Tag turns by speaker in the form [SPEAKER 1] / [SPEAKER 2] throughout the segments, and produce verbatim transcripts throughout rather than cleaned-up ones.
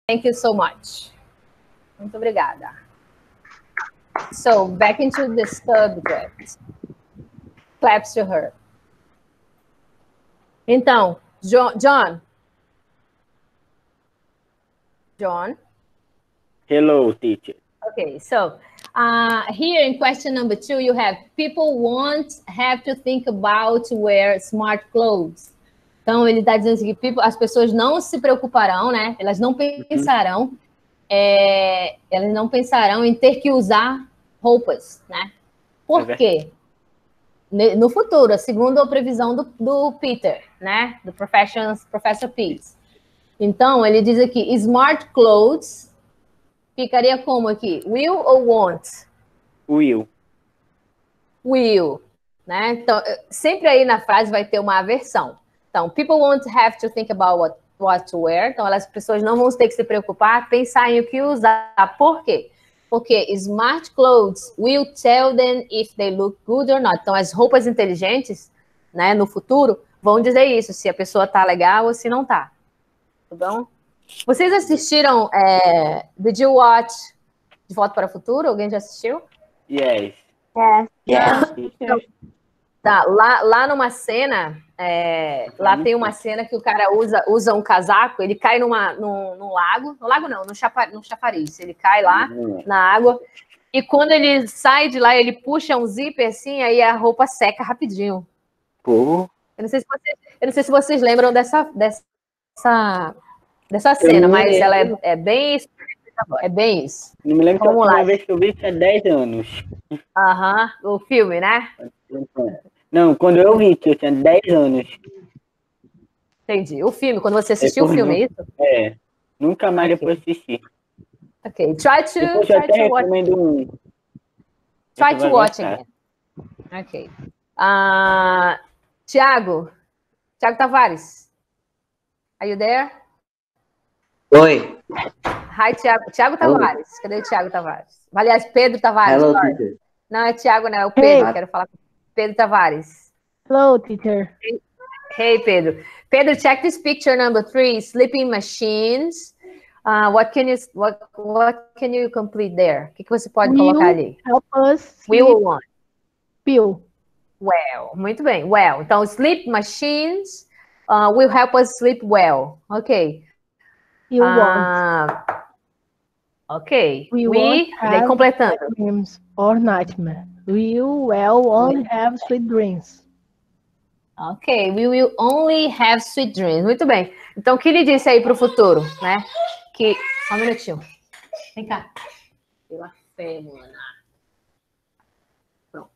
[SPEAKER 1] Thank you so much. Muito obrigada. So, back into the subject. Claps to her. Então, John. John. John.
[SPEAKER 2] Hello, teacher.
[SPEAKER 1] Okay, so uh, here in question number two, you have people won't have to think about wear smart clothes. Então, ele está dizendo que people, as pessoas não se preocuparão, né? Elas não pensarão, uhum. é, elas não pensarão em ter que usar roupas, né? Por é quê? No futuro, segundo a previsão do, do Peter, né? Do Professor Pete. Então, ele diz aqui, smart clothes ficaria como aqui? Will ou won't?
[SPEAKER 2] Will.
[SPEAKER 1] Will, né? Então, sempre aí na frase vai ter uma aversão. Então, people won't have to think about what, what to wear. Então, as pessoas não vão ter que se preocupar, pensar em o que usar. Por quê? Porque smart clothes will tell them if they look good or not. Então, as roupas inteligentes, né, no futuro, vão dizer isso, se a pessoa tá legal ou se não tá. Tá bom? Vocês assistiram é, Did you watch De Volta para o Futuro? Alguém já assistiu?
[SPEAKER 2] Yes.
[SPEAKER 3] Yes.
[SPEAKER 1] Yeah. Então, tá, lá, lá numa cena, é, lá tem uma cena que o cara usa, usa um casaco, ele cai numa, num, num lago, no lago não, no, chapa, no chafariz, ele cai lá uhum. na água, e quando ele sai de lá, ele puxa um zíper assim, aí a roupa seca rapidinho.
[SPEAKER 2] Pô.
[SPEAKER 1] Eu não sei se vocês, eu não sei se vocês lembram dessa, dessa, dessa cena, mas lembro. ela é, é bem isso. É bem isso.
[SPEAKER 2] Não me lembro que a última vez que eu vi tinha dez anos.
[SPEAKER 1] Aham, uhum, o filme, né?
[SPEAKER 2] Não, quando eu vi, que eu tinha dez anos.
[SPEAKER 1] Entendi. O filme, quando você assistiu depois, o filme, é isso?
[SPEAKER 2] É. Nunca mais okay. depois assisti.
[SPEAKER 1] Ok. Try to,
[SPEAKER 2] depois
[SPEAKER 1] try
[SPEAKER 2] eu até
[SPEAKER 1] to watch.
[SPEAKER 2] Um.
[SPEAKER 1] Try to watch again. Ok. Uh, Tiago. Tiago Tavares. Are you there?
[SPEAKER 4] Oi.
[SPEAKER 1] Hi, Tiago. Tiago Tavares. Hello. Cadê o Tiago Tavares? Aliás, Pedro Tavares.
[SPEAKER 4] Hello, teacher.
[SPEAKER 1] Não, é Tiago, não. É o Pedro. Hey. Quero falar com Pedro Tavares.
[SPEAKER 3] Hello, teacher.
[SPEAKER 1] Hey, hey, Pedro. Pedro, check this picture number three. Sleeping machines. Uh, what can you what what can you complete there? O que, que você pode
[SPEAKER 3] will
[SPEAKER 1] colocar ali?
[SPEAKER 3] Help us
[SPEAKER 1] Will or want?
[SPEAKER 3] Will.
[SPEAKER 1] Well. Muito bem. Well. Então, sleep machines uh, will help us sleep well. Ok.
[SPEAKER 3] You
[SPEAKER 1] uh,
[SPEAKER 3] want.
[SPEAKER 1] Ok.
[SPEAKER 3] We,
[SPEAKER 1] We vem completando.
[SPEAKER 3] Dreams or nightmare. We will only have sweet dreams.
[SPEAKER 1] Ok. We will only have sweet dreams. Muito bem. Então, o que ele disse aí para o futuro, né? Que... Só um minutinho. Vem cá. Pela fé, mano. Pronto.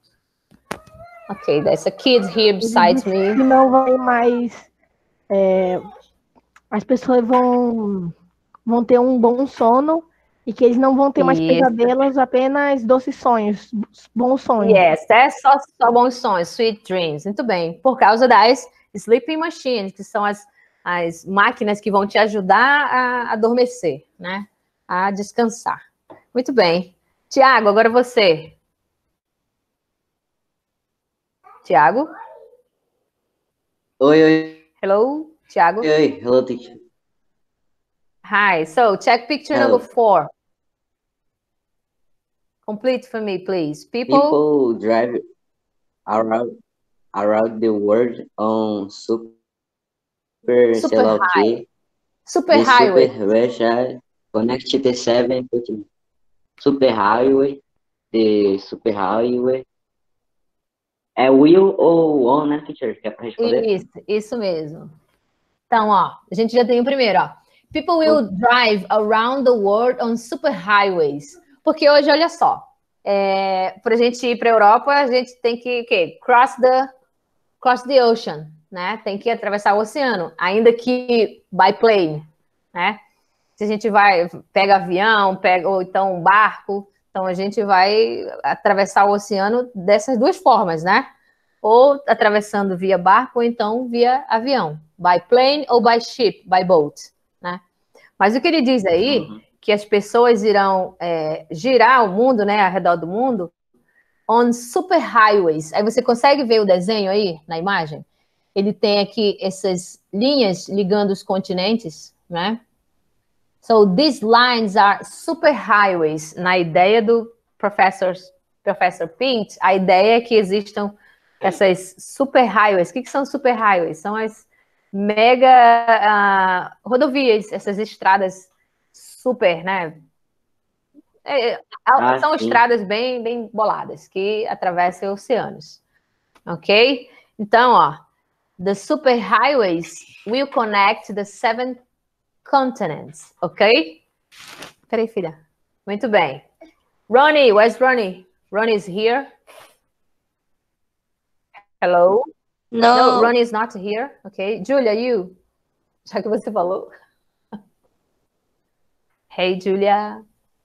[SPEAKER 1] Ok. There's a kid here beside me.
[SPEAKER 3] Que não vai mais... É, as pessoas vão, vão ter um bom sono e que eles não vão ter mais
[SPEAKER 1] Isso.
[SPEAKER 3] pesadelos, apenas doces sonhos, bons sonhos.
[SPEAKER 1] Yes, é só, só bons sonhos, sweet dreams. Muito bem. Por causa das sleeping machines, que são as, as máquinas que vão te ajudar a adormecer, né? A descansar. Muito bem. Tiago, agora você. Tiago?
[SPEAKER 4] Oi, oi.
[SPEAKER 1] Hello, Tiago?
[SPEAKER 4] Oi, oi. Hello, teacher.
[SPEAKER 1] Hi, so check picture Hello. number four. Complete for me, please. People,
[SPEAKER 4] People drive around around the world on super,
[SPEAKER 1] super high. Super
[SPEAKER 4] the
[SPEAKER 1] highway.
[SPEAKER 4] Super connect the seven super highway. The super highway. É will ou on, né, teacher? Quer pra responder?
[SPEAKER 1] Isso, isso mesmo. Então, ó, a gente já tem o primeiro, ó. People will drive around the world on super highways. Porque hoje, olha só, é, para a gente ir para a Europa, a gente tem que, que cross the cross the ocean, né? Tem que atravessar o oceano, ainda que by plane, né? Se a gente vai, pega avião, pega ou então um barco, então a gente vai atravessar o oceano dessas duas formas, né? Ou atravessando via barco, ou então via avião, by plane ou by ship, by boat, né? Mas o que ele diz aí, uhum. que as pessoas irão é, girar o mundo, né, ao redor do mundo, on super highways. Aí você consegue ver o desenho aí, na imagem? Ele tem aqui essas linhas ligando os continentes, né? So these lines are superhighways. Na ideia do professor, professor Pint, a ideia é que existam essas superhighways. O que, que são superhighways? São as mega uh, rodovias, essas estradas super, né? É,
[SPEAKER 4] Ah,
[SPEAKER 1] são
[SPEAKER 4] sim.
[SPEAKER 1] estradas bem, bem boladas que atravessam oceanos, ok? Então, ó, the superhighways will connect the seven continents, ok? Peraí, filha. Muito bem. Ronnie, where's Ronnie? Ronnie is here. Hello?
[SPEAKER 5] No.
[SPEAKER 1] No, Ronnie is not here, ok? Julia, you? Já que você falou. Hey, Julia.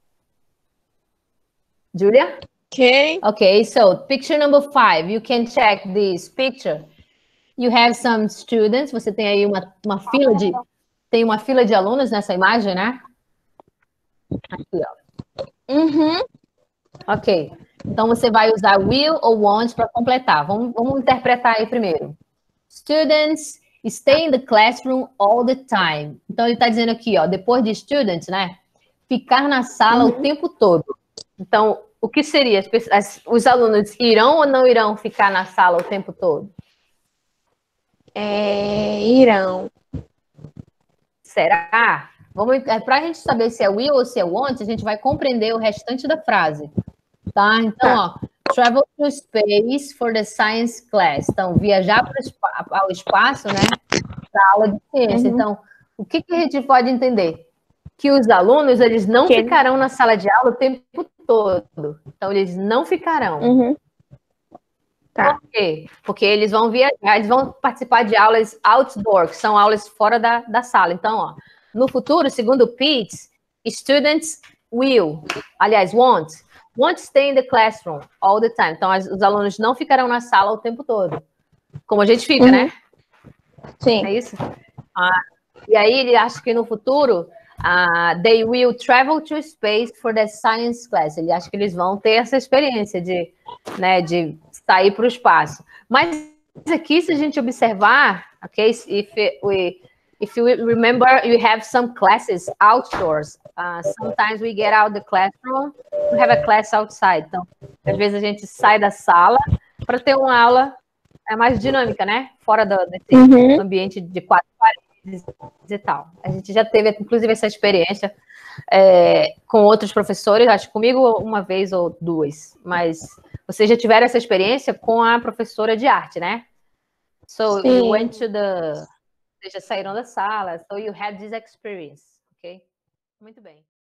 [SPEAKER 1] Julia?
[SPEAKER 5] Okay.
[SPEAKER 1] Okay, so picture number five, you can check this picture. You have some students, você tem aí uma, uma fila de tem uma fila de alunos nessa imagem, né? Aqui, ó.
[SPEAKER 5] Uhum.
[SPEAKER 1] Ok. Então você vai usar will ou want para completar. Vamos, vamos interpretar aí primeiro. Students stay in the classroom all the time. Então ele está dizendo aqui, ó, depois de students, né? Ficar na sala
[SPEAKER 5] Uhum.
[SPEAKER 1] o tempo todo. Então, o que seria? As pessoas, as, os alunos irão ou não irão ficar na sala o tempo todo?
[SPEAKER 5] É, irão.
[SPEAKER 1] Será? Vamos, é, para a gente saber se é will ou se é want, a gente vai compreender o restante da frase. Tá? Então,
[SPEAKER 5] Tá.
[SPEAKER 1] ó, travel to space for the science class. Então, viajar para o espaço, né? Para a aula de ciência.
[SPEAKER 5] Uhum.
[SPEAKER 1] Então, o que, que a gente pode entender? Que os alunos, eles não
[SPEAKER 5] Que
[SPEAKER 1] ficarão na sala de aula o tempo todo. Então, eles não ficarão.
[SPEAKER 5] Uhum. Tá.
[SPEAKER 1] Por quê? Porque eles vão viajar, eles vão participar de aulas outdoor, que são aulas fora da, da sala. Então, ó, no futuro, segundo o Pete, students will, aliás, won't, won't stay in the classroom all the time. Então, as, os alunos não ficarão na sala o tempo todo. Como a gente fica,
[SPEAKER 5] Uhum.
[SPEAKER 1] né?
[SPEAKER 5] Sim.
[SPEAKER 1] É isso? Ah, e aí, ele acha que no futuro, uh, they will travel to space for the science class. Ele acha que eles vão ter essa experiência de, né, de sair para o espaço. Mas aqui, se a gente observar, ok, if we, if you remember, you have some classes outdoors. Uh, sometimes we get out the classroom, we have a class outside. Então, às vezes a gente sai da sala para ter uma aula é mais dinâmica, né? Fora do, desse
[SPEAKER 5] Uhum.
[SPEAKER 1] ambiente de quatro paredes e tal. A gente já teve, inclusive, essa experiência é, com outros professores, acho que comigo uma vez ou duas, mas vocês já tiveram essa experiência com a professora de arte, né? So,
[SPEAKER 5] Sim.
[SPEAKER 1] you went to the... Vocês já saíram da sala, so you had this experience, ok? Muito bem.